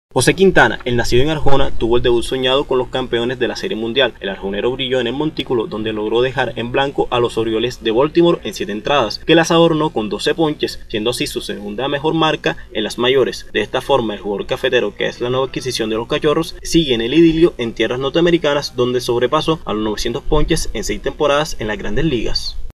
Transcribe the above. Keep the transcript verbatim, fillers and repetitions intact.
José Quintana, el nacido en Arjona, tuvo el debut soñado con los campeones de la Serie Mundial. El arjonero brilló en el montículo, donde logró dejar en blanco a los Orioles de Baltimore en siete entradas, que las adornó con doce ponches, siendo así su segunda mejor marca en las mayores. De esta forma, el jugador cafetero, que es la nueva adquisición de los Cachorros, sigue en el idilio en tierras norteamericanas, donde sobrepasó a los novecientos ponches en seis temporadas en las Grandes Ligas.